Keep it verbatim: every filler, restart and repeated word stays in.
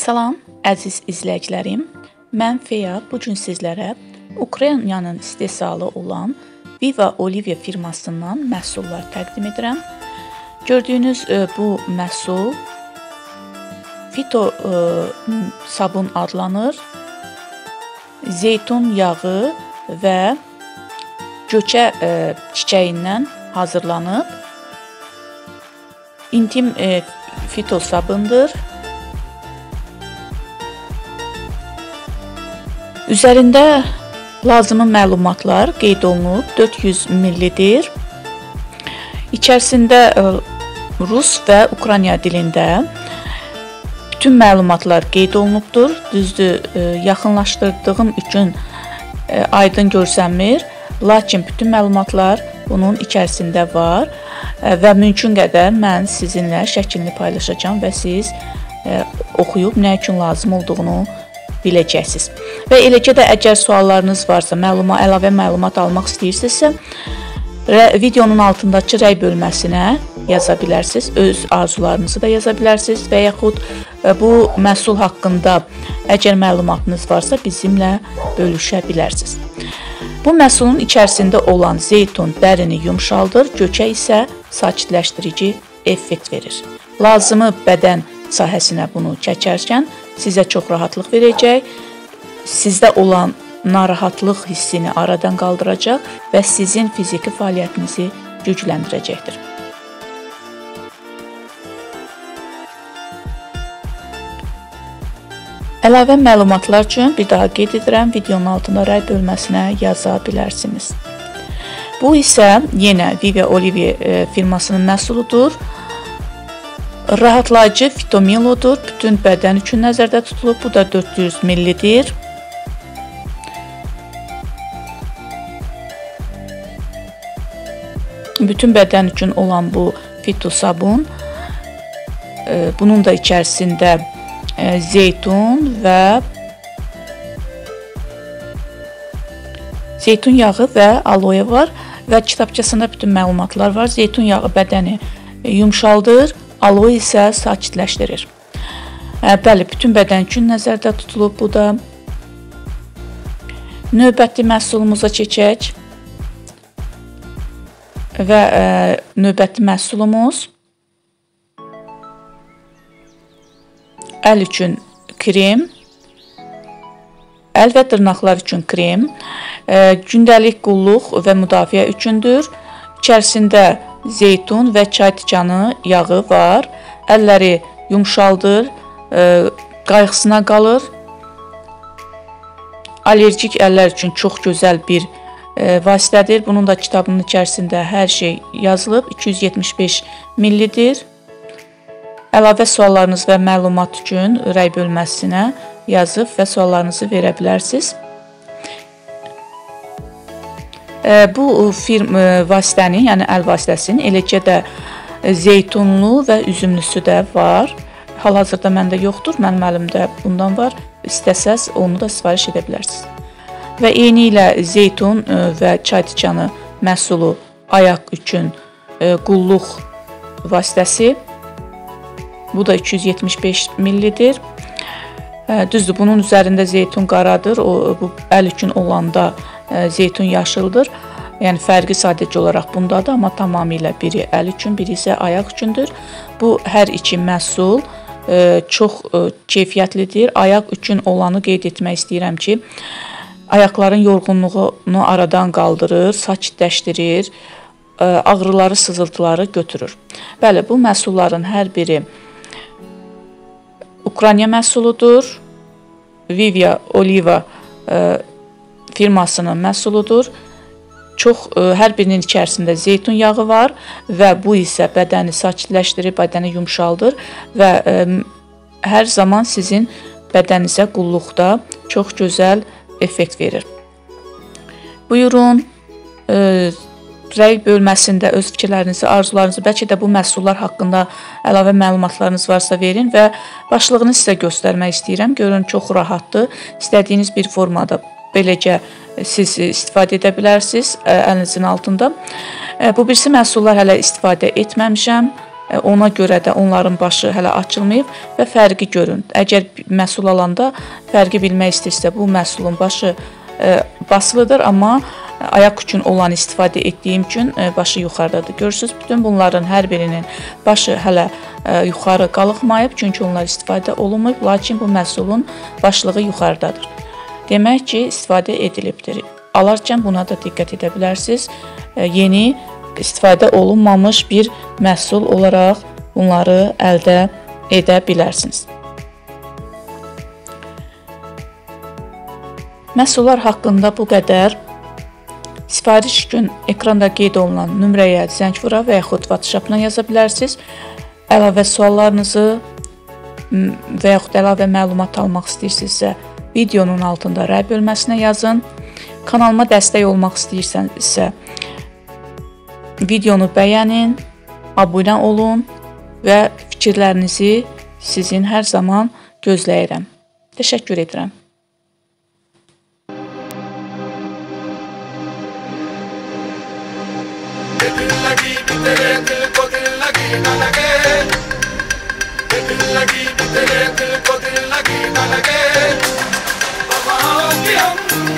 Salam, əziz izləyicilərim. Mən Feya bu gün sizlərə Ukraynanın istehsalı olan Viva Olivia firmasından məhsullar təqdim edirəm. Gördüyünüz bu məhsul fito sabun adlanır. Zeytun yağı və göçə çiçəyindən hazırlanıb. İntim fito sabundur. Üzərində lazımi məlumatlar qeyd olunub. dörd yüz millidir. İçərisində rus və Ukrayna dilində bütün məlumatlar qeyd olunubdur. Düzdür, yaxınlaşdırdığım üçün aydın görsənmir. Lakin bütün məlumatlar bunun içərisində var və mümkün qədər mən sizinlə şəklini paylaşacağam və siz oxuyub nə üçün lazım olduğunu biləcəksiniz. Və eləcə də əgər suallarınız varsa, məlumat, əlavə məlumat almaq istəyirsinizsə, videonun altındakı rəy bölməsinə yaza bilərsiniz. Öz arzularınızı da yaza bilərsiniz və yaxud bu məhsul haqqında əgər məlumatınız varsa bizimlə bölüşə bilərsiniz. Bu məhsulun içərisində olan zeytun dərini yumşaldır, göçə isə sakitləşdirici effekt verir. Lazımı bədən sahəsinə bunu çəkərkən sizə çox rahatlıq verəcək, sizdə olan narahatlıq hissini aradan qaldıracaq və sizin fiziki fəaliyyətinizi gücləndirəcəkdir. Əlavə məlumatlar üçün bir daha qeyd edirəm, videonun altında rəy bölməsinə yaza bilərsiniz. Bu isə yenə Viva Olivia firmasının məhsuludur. Rahatlayıcı fitomilodur. Bütün bədən üçün nəzərdə tutulub. Bu da dörd yüz millidir. Bütün bədən üçün olan bu fito sabun. Bunun da içərisində zeytun və zeytun yağı və aloe var və kitabçasında bütün məlumatlar var. Zeytun yağı bədəni yumşaldır, aloe isə sakitləşdirir. Bəli, bütün bədən üçün nəzərdə tutulub bu da. Növbəti məhsulumuza keçək və növbəti məhsulumuz əl üçün krem, əl və dırnaqlar üçün krem, gündəlik qulluq və müdafiə üçündür. İçərisində zeytun və çay tikanı yağı var. Əlləri yumşaldır, qayğısına qalır. Allergik əllər üçün çox gözəl bir vasitədir. Bunun da kitabının içərisində hər şey yazılıb. iki yüz yetmiş beş millidir. Əlavə suallarınız və məlumat üçün rəy bölməsinə yazıb və suallarınızı verə bilərsiniz. Bu firm vasitəni, yəni əl vasitəsinin, eləcə də zeytunlu və üzümlüsü də var. Hal-hazırda məndə yoxdur, mənim əlimdə bundan var. İstəsəz onu da sifariş edə bilərsiniz. Və eyni ilə zeytun və çay tikanı məhsulu ayaq üçün qulluq vasitəsi. Bu da iki yüz yetmiş beş millidir. Düzdür, bunun üzərində zeytun qaradır. O, bu əl üçün olanda zeytun yaşıldır. Yəni fərqi sadəcə olaraq bundadır, amma tamamilə biri əl üçün, biri isə ayaq üçündür. Bu hər iki məhsul çox keyfiyyətlidir. Ayaq üçün olanı qeyd etmək istəyirəm ki, ayaqların yorğunluğunu aradan qaldırır, sakitləşdirir, ağrıları, sızıltıları götürür. Bəli, bu məhsulların hər biri Ukrayna məhsuludur. Viva Olivia firmasının məhsuludur. Çox, hər birinin içərisində zeytun yağı var və bu isə bədəni sakitləşdirir, bədəni yumşaldır və hər zaman sizin bədəninizə qulluqda çox gözəl effekt verir. Buyurun, rəy bölməsində öz fikirlərinizi, arzularınızı, bəlkə də bu məhsullar haqqında əlavə məlumatlarınız varsa verin və başlığını sizə göstərmək istəyirəm. Görün, çox rahatdır. İstədiyiniz bir formada beləcə siz istifadə edə bilərsiniz əlinizin altında. Bu birisi məhsullar hələ istifadə etməmişəm. Ona görə də onların başı hələ açılmayıb və fərqi görün. Əgər məhsul alanda fərqi bilmək istəyirsə, bu məhsulun başı basılıdır, amma ayaq üçün olan istifadə etdiyim üçün başı yuxarıdadır. Görürsünüz, bütün bunların hər birinin başı hələ yuxarı qalxmayıb, çünki onlar istifadə olunmayıb, lakin bu məhsulun başlığı yuxarıdadır. Demək ki, istifadə edilibdir. Alarkən buna da diqqət edə bilərsiniz. Yeni istifadə olunmamış bir məhsul olaraq bunları əldə edə bilərsiniz. Məhsullar haqqında bu qədər. Sifariş üçün ekranda qeyd olunan nömrəyə zəng vura və yaxud WhatsApp-dan yaza bilərsiniz. Əlavə suallarınızı və yaxud əlavə məlumat almaq istəyirsinizsə, videonun altında rəy bölməsinə yazın. Kanalıma dəstək olmaq istəyirsinizsə, videonu bəyənin, abunə olun və fikirlərinizi sizin hər zaman gözləyirəm. Təşəkkür edirəm. दिल लगी तेरे दिल को दिल लगी न लगे, दिल लगी तेरे दिल को दिल लगी न लगे, वफाओं की हम